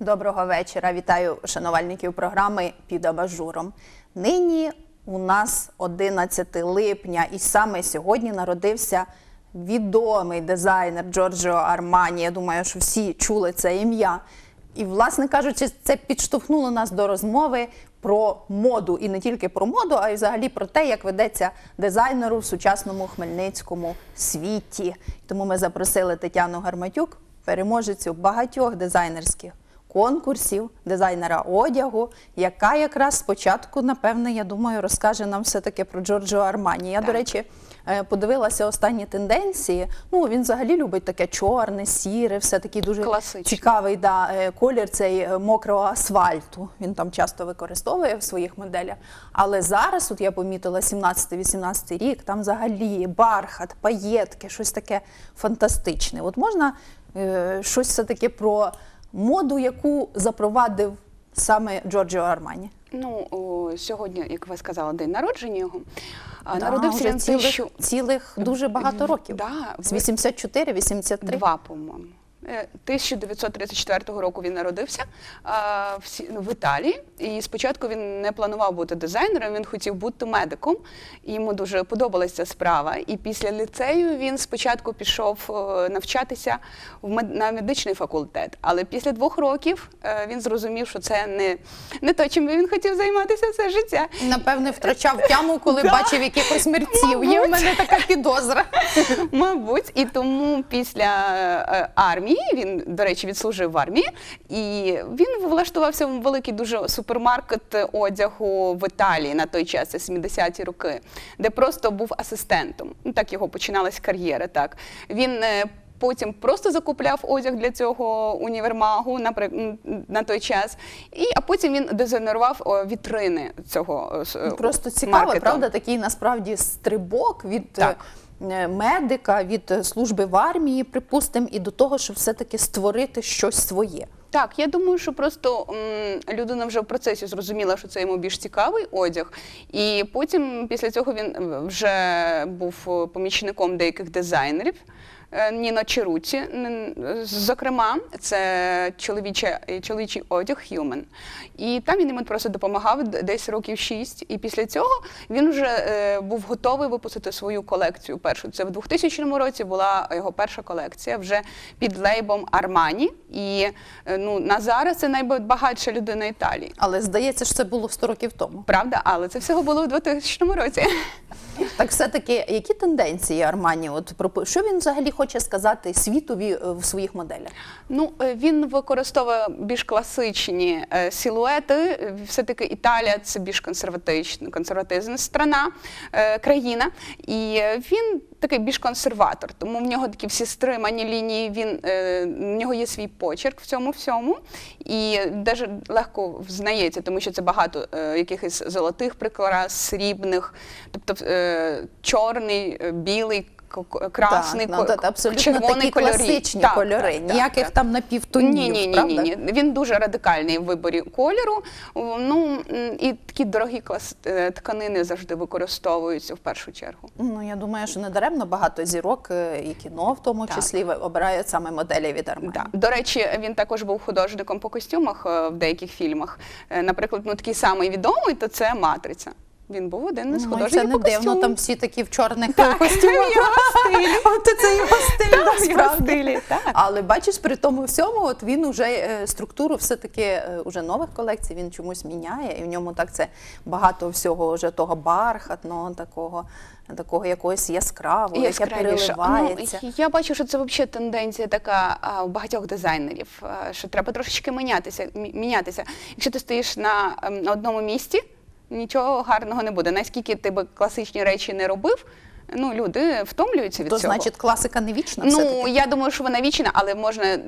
Доброго вечора. Вітаю шанувальників програми «Під абажуром». Нині у нас 11 липня і саме сьогодні народився відомий дизайнер Джорджіо Армані. Я думаю, що всі чули це ім'я. І, власне кажучи, це підштовхнуло нас до розмови про моду. І не тільки про моду, а й взагалі про те, як ведеться дизайнеру в сучасному хмельницькому світі. Тому ми запросили Тетяну Гарматюк, переможецю багатьох дизайнерських конкурсів, дизайнера одягу, яка якраз спочатку, напевне, я думаю, розкаже нам все-таки про Джорджіо Армані. Я, до речі, подивилася останні тенденції. Ну, він взагалі любить таке чорне, сіре, все такий дуже цікавий колір цей мокрого асфальту. Він там часто використовує в своїх моделях. Але зараз, от я помітила, 17-18 рік, там взагалі бархат, паєтки, щось таке фантастичне. От можна щось все-таки про моду, яку запровадив саме Джорджіо Армані? Ну, сьогодні, як ви сказали, день народження його. Народився він цілих дуже багато років. З 84-83. Два, по-моєму. 1934 року він народився в Італії, і спочатку він не планував бути дизайнером, він хотів бути медиком, і йому дуже подобалася ця справа. І після ліцею він спочатку пішов навчатися на медичний факультет, але після 2 років він зрозумів, що це не те, чим він хотів займатися все життя. Напевне, втрачав тяму, коли бачив якихось мерців. Є в мене така підозра. Мабуть, і тому після армії, він, до речі, відслужив в армії, і він влаштувався в великий дуже супермаркет одягу в Італії на той час, це 70-ті роки, де просто був асистентом. Ну, так його починалась кар'єра, так. Він потім просто закупляв одяг для цього універмагу на той час, а потім він дизайнував вітрини цього просто цікаво, маркету. Правда, такий насправді стрибок від медика, від служби в армії, припустимо, і до того, щоб все-таки створити щось своє. Так, я думаю, що просто людина вже в процесі зрозуміла, що це йому більш цікавий одяг, і потім після цього він вже був помічником деяких дизайнерів, Ніно Черуті, зокрема, це чоловічий одяг Human. І там він йому просто допомагав десь років 6. І після цього він вже був готовий випустити свою колекцію першу. Це в 2000 році була його перша колекція вже під лейбом Armani. І на зараз це найбагатша людина Італії. Але здається, що це було 100 років тому. Правда, але це всього було в 2000 році. Так все-таки, які тенденції Армані? Що він взагалі хоче сказати світові в своїх моделях? Ну, він використовує більш класичні силуети. Все-таки Італія – це більш консервативна країна. І він такий більш консерватор, тому в нього такі всі стримані лінії, в нього є свій почерк в цьому всьому. І навіть легко взнається, тому що це багато якихось золотих прикрас, срібних, тобто чорний, білий, красний, червоний кольори. Класичні кольори, ніяких там напівтонів, правда? Ні. Він дуже радикальний в виборі кольору. Ну, і такі дорогі тканини завжди використовуються в першу чергу. Ну, я думаю, що недаремно багато зірок, і кіно в тому числі, обирають саме моделі від Армані. До речі, він також був художником по костюмах в деяких фільмах. Наприклад, такий самий відомий, то це «Матриця». Він був один із художників по костюму. Це не дивно, там всі такі в чорних костюмах. Це його стиль, насправді. Але бачиш, при тому всьому, от він уже структуру все-таки уже нових колекцій, він чомусь міняє, і в ньому так це багато всього вже того бархатного, такого якогось яскравого, яке переливається. Я бачу, що це взагалі тенденція така у багатьох дизайнерів, що треба трошечки мінятися. Якщо ти стоїш на одному місці, нічого гарного не буде. Наскільки ти би класичні речі не робив, люди втомлюються від цього. То значить класика не вічна все-таки? Ну, я думаю, що вона вічна, але можна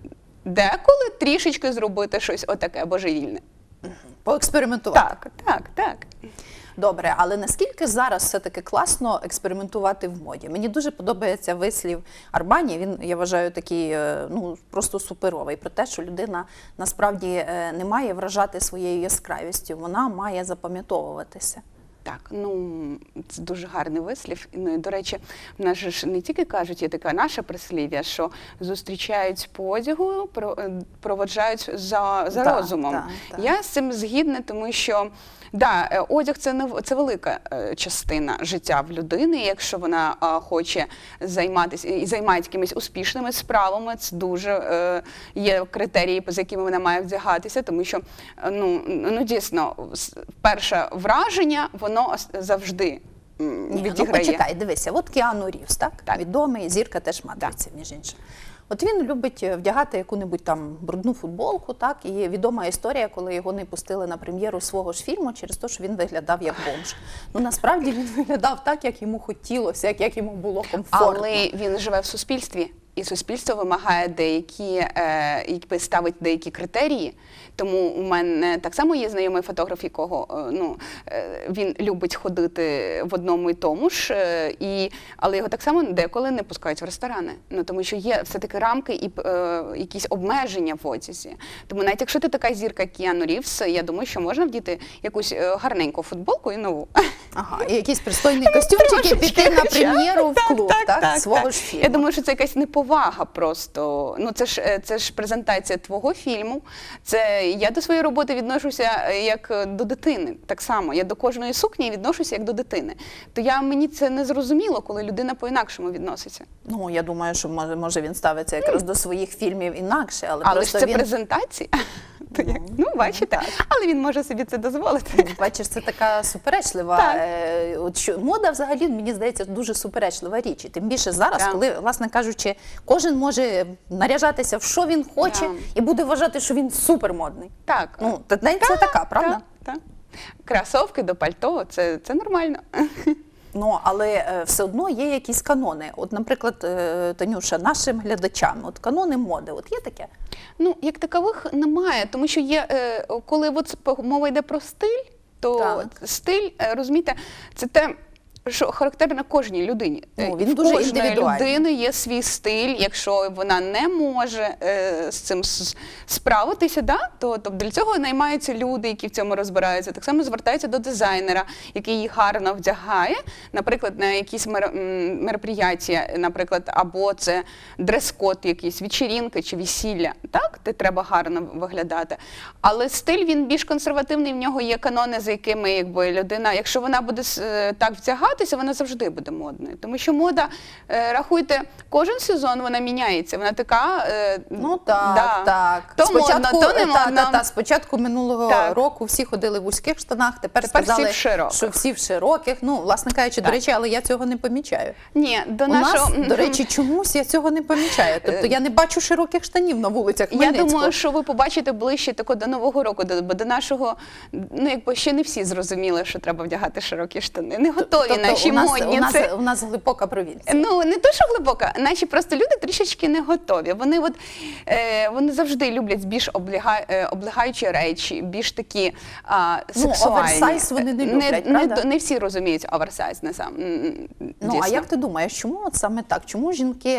деколи трішечки зробити щось отаке божевільне. Поекспериментувати. Так. Добре, але наскільки зараз все-таки класно експериментувати в моді? Мені дуже подобається вислів Армані, він, я вважаю, такий, просто суперовий, про те, що людина насправді не має вражати своєю яскравістю, вона має запам'ятовуватися. Так, ну це дуже гарний вислів. Ну і до речі, в нас же ж не тільки кажуть, є таке наше прислів'я, що зустрічають по одягу, проводжають за розумом. Так. Я з цим згідна, тому що да, одяг це велика частина життя в людини. Якщо вона хоче займатися і займається якимись успішними справами, це дуже є критерії, за якими вона має вдягатися, тому що ну дійсно перше враження воно завжди відіграє. Ну почекай, дивися, от Кіану Рівз, так? Відомий, зірка теж «Матриці», між іншим. От він любить вдягати яку-небудь там брудну футболку, так? І є відома історія, коли його не пустили на прем'єру свого ж фільму через те, що він виглядав як бомж. Ну, насправді він виглядав так, як йому хотілося, як йому було комфортно. Але він живе в суспільстві, і суспільство вимагає якби ставить деякі критерії. Тому у мене так само є знайомий фотограф, якого він любить ходити в одному і тому ж, але його так само деколи не пускають в ресторани. Ну, тому що є все-таки рамки і якісь обмеження в одязі. Тому навіть якщо ти така зірка Кіану Рівз, я думаю, що можна вдіти якусь гарненьку футболку і нову. Ага, і якийсь пристойний костюмчик і піти на прем'єру в клуб, так? Свого ж фільму. Я думаю, що це якась неповага просто. Ну, це ж презентація твого фільму. Я до своєї роботи відношуся як до дитини. Так само, я до кожної сукні відношуся як до дитини. То мені це не зрозуміло, коли людина по-інакшому відноситься. Ну, я думаю, що може він ставиться якраз до своїх фільмів інакше, але просто ж це презентація. Бачите, але він може собі це дозволити. Бачиш, це така суперечлива. Мода взагалі, мені здається, дуже суперечлива річ. І тим більше зараз, коли, власне кажучи, кожен може наряжатися в що він хоче і буде вважати, що він супермодний. Так. Ну, це така, правда? Так. Кросовки до пальто, це нормально. Ну, але все одно є якісь канони. От, наприклад, Танюша, нашим глядачам, от канони моди, от є таке? Ну, як такових немає, тому що є, коли мова йде про стиль, то стиль, розумієте, це те, що характерно кожній людині. Ну, він дуже індивідуальний. У кожної людини є свій стиль, якщо вона не може з цим справитися, то для цього наймаються люди, які в цьому розбираються. Так само звертаються до дизайнера, який їх гарно вдягає, наприклад, на якісь мероприятия, наприклад, або це дрес-код якийсь, вечірінка чи весілля, так? Де треба гарно виглядати. Але стиль, він більш консервативний, в нього є канони, за якими якби людина, якщо вона буде так вдягати, вона завжди буде модною. Тому що мода, рахуйте, кожен сезон вона міняється. Вона така... Ну так. То модно, то не модно. Спочатку минулого року всі ходили в вузьких штанах, тепер сказали, що всі в широких. Ну, власне кажучи, до речі, але я цього не помічаю. Ні, до речі, чомусь я цього не помічаю. Тобто я не бачу широких штанів на вулицях Хмельницького. Я думаю, що ви побачите ближче до Нового року, бо до нашого, якби ще не всі зрозуміли, що треба вдягати широкі штани. Не готові наші модні. У нас глибока провінція. Ну, не то, що глибока, наші просто люди трішечки не готові. Вони завжди люблять більш облягаючі речі, більш такі сексуальні. Оверсайз вони не люблять, правда? Не всі розуміють оверсайз, не сам. Ну, а як ти думаєш, чому от саме так? Чому жінки,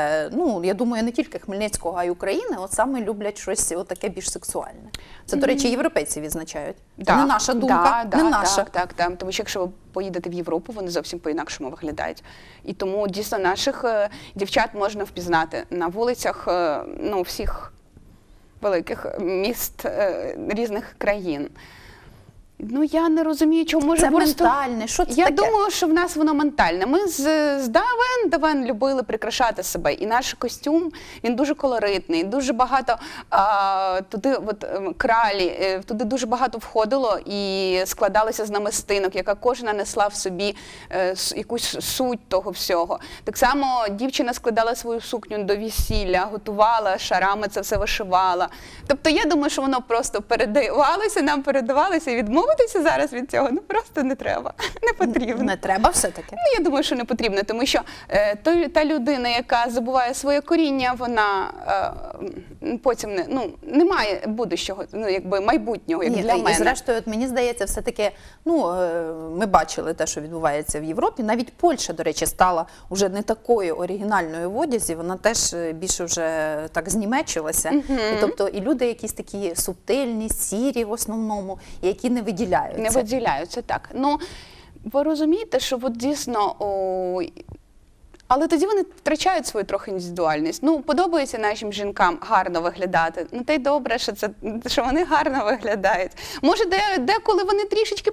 я думаю, не тільки Хмельницького, а й України, от саме люблять щось таке більш сексуальне? Це, до речі, європейці відзначають. Це не наша думка, не наша. Так. Тому що якщо ви поїдете в Європу, вони зовсім по-інакшому виглядають. І тому, дійсно, наших дівчат можна впізнати на вулицях всіх великих міст різних країн. Ну, я не розумію, чому може це просто... ментальне, що це Я таке? думаю, що в нас воно ментальне. Ми з давен любили прикрашати себе. І наш костюм, він дуже колоритний, дуже багато туди кралі, туди дуже багато входило і складалося з намистинок, яка кожна несла в собі якусь суть того всього. Так само дівчина складала свою сукню до весілля, готувала, шарами це все вишивала. Тобто я думаю, що воно просто передавалося і відмовилося зараз від цього, просто не треба, не потрібно. Не треба все-таки? Ну, я думаю, що не потрібно, тому що та людина, яка забуває своє коріння, вона потім не має будущого, майбутнього, як для мене. І зрештою, мені здається, все-таки, ми бачили те, що відбувається в Європі, навіть Польща, до речі, стала вже не такою оригінальною в одязі, вона теж більше вже так знімечилася. Тобто і люди якісь такі субтильні, сірі в основному, які не виділяються. Не виділяються, так. Ви розумієте, що от дійсно, але тоді вони втрачають свою трохи індивідуальність. Ну, подобається нашим жінкам гарно виглядати. Ну, та й добре, що вони гарно виглядають. Може, деколи вони трішечки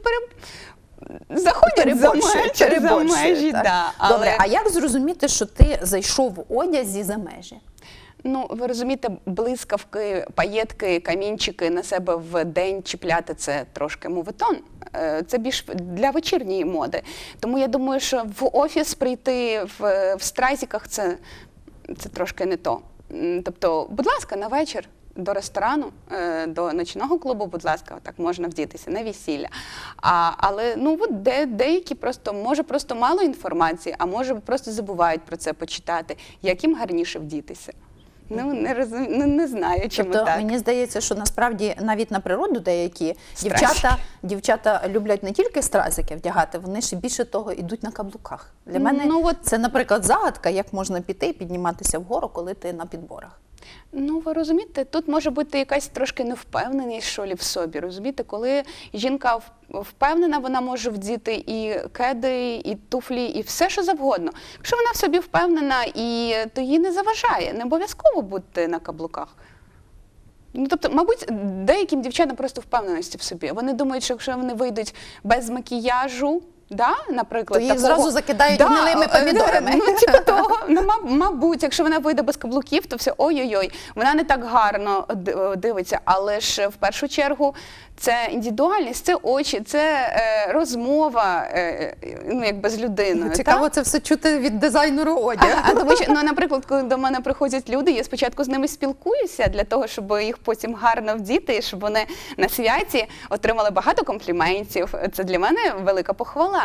заходять за межі. Да, але... Добре, а як зрозуміти, що ти зайшов в одязі за межі? Ну, ви розумієте, блискавки, паєтки, камінчики на себе в день чіпляти – це трошки моветон. Це більш для вечірньої моди. Тому я думаю, що в офіс прийти в стразіках – це трошки не то. Тобто, будь ласка, на вечір до ресторану, до ночного клубу, будь ласка, так можна вдітися, на весілля. Але ну, от деякі може просто мало інформації, а може просто забувають про це почитати, як їм гарніше вдітися. Ну, не знаю, чому тобто, так. Мені здається, що насправді навіть на природу деякі Стразики. дівчата люблять не тільки стразики вдягати, вони ще більше того йдуть на каблуках. Для мене це, наприклад, загадка, як можна піти і підніматися вгору, коли ти на підборах. Ну, ви розумієте, тут може бути якась трошки невпевненість, що лі, в собі, розумієте? Коли жінка впевнена, вона може вдіти і кеди, і туфлі, і все, що завгодно. Якщо вона в собі впевнена, то їй не заважає, не обов'язково бути на каблуках. Ну, тобто, мабуть, деяким дівчатам просто впевненості в собі. Вони думають, що якщо вони вийдуть без макіяжу, наприклад, то їх зразу закидають гнилими помідорами. Ну, типу того, мабуть, якщо вона вийде без каблуків, то все, ой-ой-ой, вона не так гарно дивиться, але ж в першу чергу це індивідуальність, це очі, це розмова, ну, якби з людиною. Цікаво це все чути від дизайнеру одягу. Тому що, ну, наприклад, коли до мене приходять люди, я спочатку з ними спілкуюся для того, щоб їх потім гарно вдіти, і щоб вони на святі отримали багато компліментів. Це для мене велика похвала.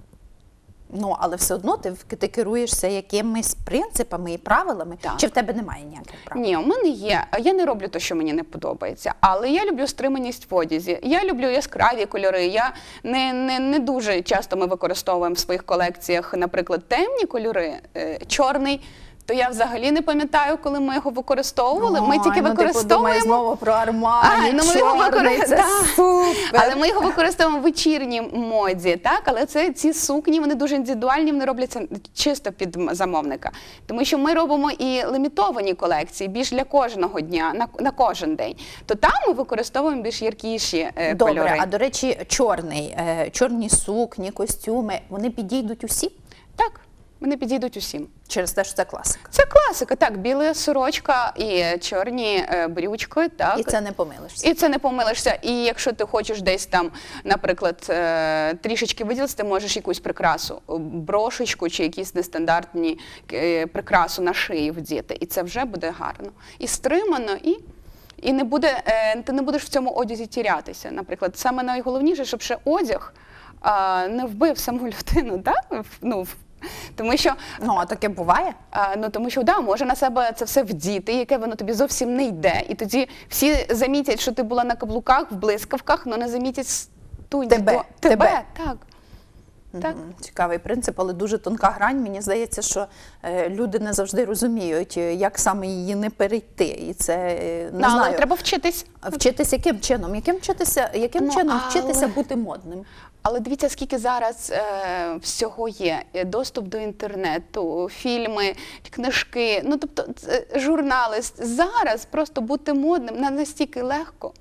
Ну, але все одно ти керуєшся якимись принципами і правилами, так. Чи в тебе немає ніяких правил? Ні, у мене є. Я не роблю те, що мені не подобається, але я люблю стриманість в одязі. Я люблю яскраві кольори. Я не дуже часто ми використовуємо в своїх колекціях, наприклад, темні кольори, чорний. То я взагалі не пам'ятаю, коли ми його використовували. Ми тільки використовуємо... Ти знову про Армані, чорний, це супер. Але ми його використовуємо в вечірній моді, так? Але ці сукні, вони дуже індивідуальні, вони робляться чисто під замовника. Тому що ми робимо і лімітовані колекції, більш для кожного дня, на кожен день. То там ми використовуємо більш яркіші кольори. Добре, а до речі, чорні сукні, костюми, вони підійдуть усім? Так. Вони підійдуть усім. Через те, що це класика? Це класика, так. Біла сорочка і чорні брючки, так. І це не помилишся? І це не помилишся. І якщо ти хочеш десь там, наприклад, трішечки виділитися, ти можеш якусь прикрасу, брошечку чи якісь нестандартні прикрасу на шиї вдіти. І це вже буде гарно. І стримано, і не буде, ти не будеш в цьому одязі тірятися. Наприклад, саме найголовніше, щоб ще одяг не вбив саму людину, так? Ну, тому що, а таке буває? Тому що, може на себе це все вдіти, яке воно тобі зовсім не йде. І тоді всі замітять, що ти була на каблуках, в блискавках, але не замітять тебе. Так. Так. Цікавий принцип, але дуже тонка грань. Мені здається, що люди не завжди розуміють, як саме її не перейти. І це, не знаю. Але треба вчитись. Вчитись яким чином? Яким чином вчитися бути модним? Але дивіться, скільки зараз всього є. Доступ до інтернету, фільми, книжки, ну тобто журнали. Зараз просто бути модним настільки легко.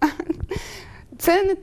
Це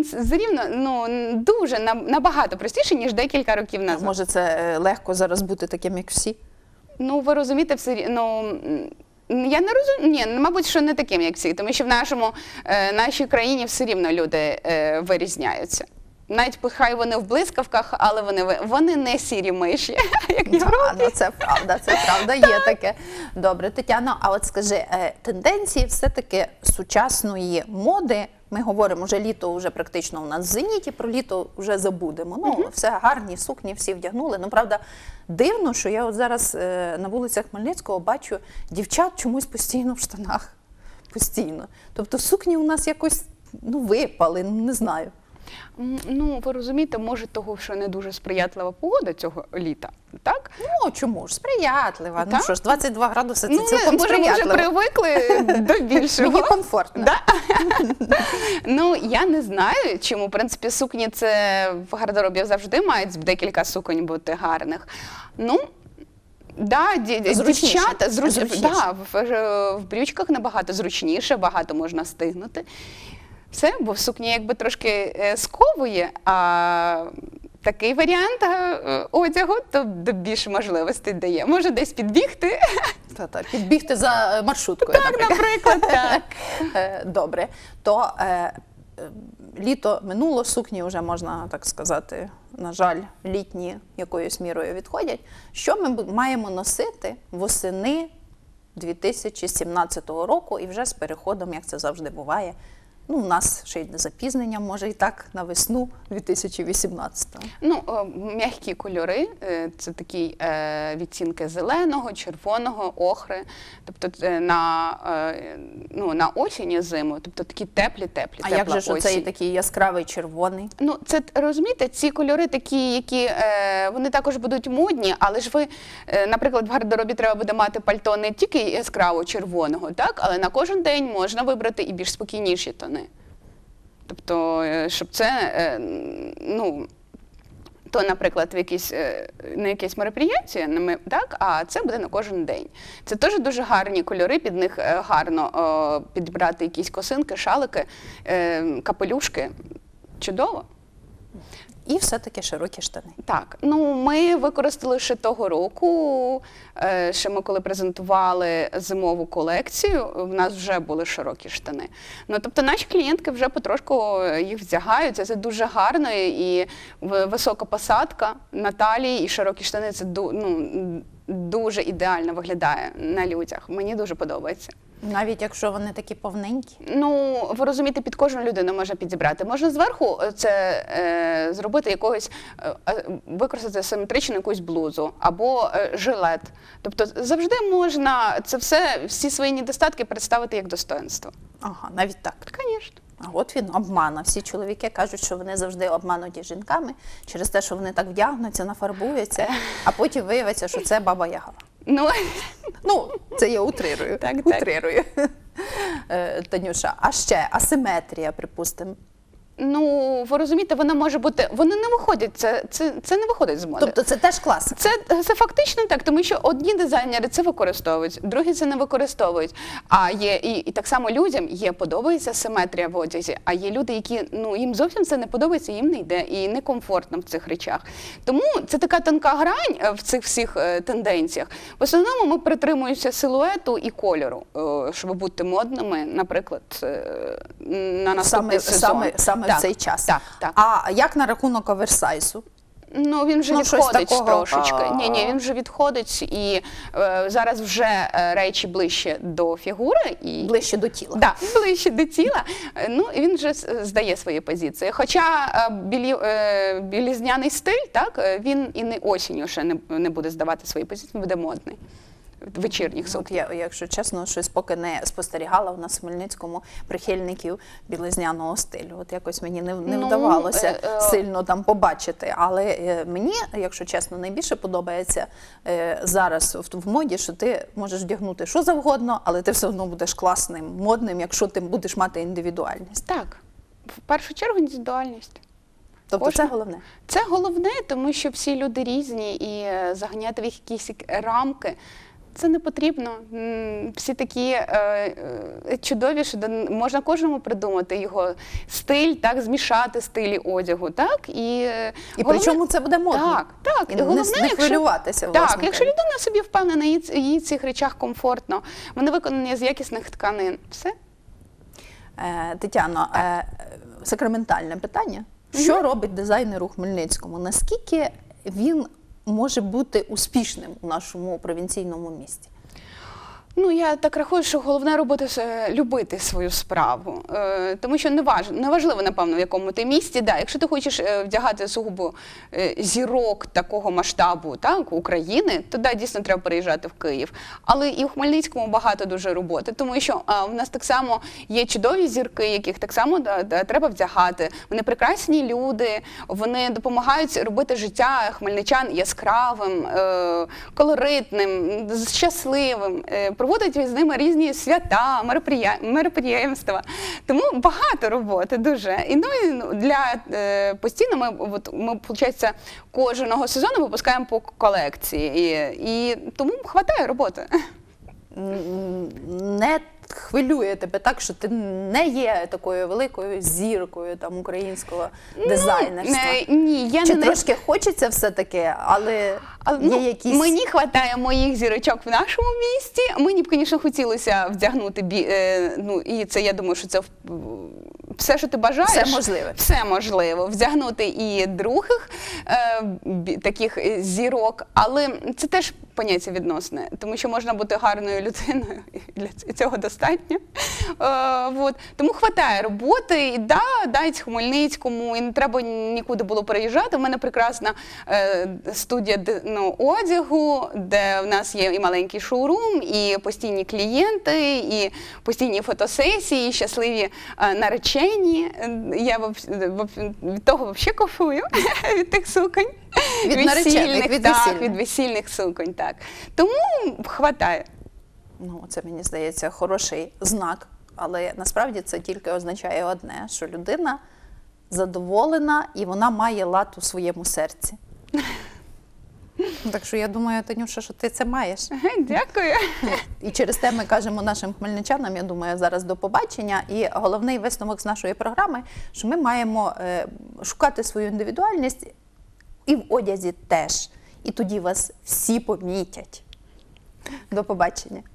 дуже набагато простіше, ніж декілька років назад. Може, це легко зараз бути таким, як всі? Ну, ви розумієте, я не розумію, мабуть, що не таким, як всі, тому що в нашій країні все рівно люди вирізняються. Навіть хай вони в блискавках, але вони не сірі миші, як в Європі. Це правда, є таке. Добре, Тетяно, а от скажи, тенденції все-таки сучасної моди, ми говоримо, вже літо вже практично у нас в зеніті, про літо вже забудемо. Ну, все гарні сукні, всі вдягнули. Ну, правда, дивно, що я от зараз на вулицях Хмельницького бачу дівчат чомусь постійно в штанах. Постійно. Тобто сукні у нас якось, випали, не знаю. Ну, ви розумієте, може того, що не дуже сприятлива погода цього літа, так? Ну, чому ж? Сприятлива. Ну Так? що ж, 22 градуси – це Ну, цілком може, ми вже сприятливо. привикли до більшого. Мені комфортно. Да? Ну, я не знаю, чому. В принципі, сукні це в гардеробі завжди мають декілька суконь бути гарних. Ну, да, Зручніше. дівчата, Зручніше. да, в брючках набагато зручніше, багато можна встигнути. Все, бо в сукні якби трошки сковує, а такий варіант одягу то більше можливостей дає. Може десь підбігти. Та-та, підбігти за маршруткою, Так, наприклад, так. Добре. То літо минуло, сукні вже, можна так сказати, на жаль, літні якоюсь мірою відходять. Що ми маємо носити восени 2017 року і вже з переходом, як це завжди буває, ну, у нас ще й не запізнення, може і так, на весну 2018-го. Ну, м'які кольори, це такі відтінки зеленого, червоного, охри, тобто на осінь і зиму, тобто такі теплі, А як же ж осінь. оцей такий яскравий червоний? Ну, це, розумієте, ці кольори такі, які, вони також будуть модні, але ж ви, наприклад, в гардеробі треба буде мати пальто не тільки яскраво червоного, так, але на кожен день можна вибрати і більш спокійніші тони. Тобто, щоб це, ну, то, наприклад, на якесь мероприятие, так, а це буде на кожен день. Це теж дуже гарні кольори, під них гарно підібрати якісь косинки, шалики, капелюшки. Чудово. І все-таки широкі штани. Так, ну ми використали ще того року, ще ми коли презентували зимову колекцію, в нас вже були широкі штани. Ну, тобто наші клієнтки вже потрошку їх вдягаються, це дуже гарно, і висока посадка на талії, і широкі штани, це дуже ідеально виглядає на людях. Мені дуже подобається. Навіть якщо вони такі повненькі? Ну, ви розумієте, під кожну людину можна підібрати. Можна зверху це зробити якогось, використати симетричну якусь блузу або жилет. Тобто завжди можна це все, всі свої недостатки представити як достоинство. Ага, навіть так. Звісно. А от він обмана. Всі чоловіки кажуть, що вони завжди обмануті жінками через те, що вони так вдягнуться, нафарбуються, а потім виявиться, що це баба Яга. Ну, це я утрирую. Так. Утрирую. Танюша, а ще асиметрія, припустимо. Ну, ви розумієте, вона може бути, вони не виходять, це не виходить з моди. Тобто це теж класика? Це фактично так, тому що одні дизайнери це використовують, другі це не використовують. А є і так само людям подобається симетрія в одязі, а є люди, які, ну, їм зовсім це не подобається, їм не йде і некомфортно в цих речах. Тому це така тонка грань в цих всіх тенденціях. В основному ми притримуємося силуету і кольору, щоб бути модними, наприклад, на наступний сезон. Саме в цей час. Так. А як на рахунок оверсайзу? Ну, він вже відходить трошечки. Ні, він вже відходить, і зараз вже речі ближче до фігури. Ближче до тіла. Так, ближче до тіла. Ну, і він вже здає свої позиції. Хоча білізняний стиль, так, він і не осінню ще не буде здавати свої позиції, буде модний. Вечірніх сукнь. Я, якщо чесно, щось поки не спостерігала в нас в Хмельницькому прихильників білизняного стилю. От якось мені не вдавалося сильно там побачити. Але мені, якщо чесно, найбільше подобається зараз в моді, що ти можеш вдягнути що завгодно, але ти все одно будеш класним, модним, якщо ти будеш мати індивідуальність. Так, в першу чергу індивідуальність. Тобто це головне? Це головне, тому що всі люди різні і заганяти в якісь рамки – це не потрібно. Всі такі чудові, що можна кожному придумати його стиль, так, змішати стилі одягу, так, і причому це буде модно. Так. І головне, не хвилюватися, власне. Так, якщо людина собі впевнена, їй в цих речах комфортно, вони виконані з якісних тканин. Все. Тетяно, сакраментальне питання. Що робить дизайнер у Хмельницькому? Наскільки він може бути успішним у нашому провінційному місті? Ну, я так рахую, що головне робити любити свою справу. Тому що неважливо, напевно, в якому ти місті. Да, якщо ти хочеш вдягати сугубо зірок такого масштабу, так, України, то да, дійсно треба переїжджати в Київ. Але і в Хмельницькому багато дуже роботи, тому що в нас так само є чудові зірки, яких так само треба вдягати. Вони прекрасні люди, вони допомагають робити життя хмельничан яскравим, колоритним, щасливим. Проводять з ними різні свята, мероприємства. Тому багато роботи дуже. І постійно ми, виходить, кожного сезону випускаємо по колекції. І тому вистачає роботи. Не хвилює тебе так, що ти не є такою великою зіркою там українського дизайнерства? Ні, я Чи не трошки хочеться все-таки, але є якісь... Мені вистачає моїх зірочок в нашому місті. Мені б, звісно, хотілося вдягнути, і це, я думаю, що це все, що ти бажаєш. Все можливо. Все можливо. Вдягнути і других таких зірок, але це теж поняття відносне, тому що можна бути гарною людиною, і для цього достатньо. Тому вистачає роботи, і навіть в Хмельницькому, і не треба нікуди було переїжджати. У мене прекрасна студія одягу, де в нас є і маленький шоурум, і постійні клієнти, і постійні фотосесії, і щасливі наречені. Я від того взагалі кайфую, від тих суконь. Від наречених, від весільних. Від весільних суконь, так. Тому вистачає. Ну, це, мені здається, хороший знак, але насправді це тільки означає одне, що людина задоволена і вона має лад у своєму серці. Так що я думаю, Танюша, що ти це маєш. Дякую. І через те ми кажемо нашим хмельничанам, я думаю, зараз до побачення. І головний висновок з нашої програми, що ми маємо шукати свою індивідуальність і в одязі теж. І тоді вас всі помітять. До побачення.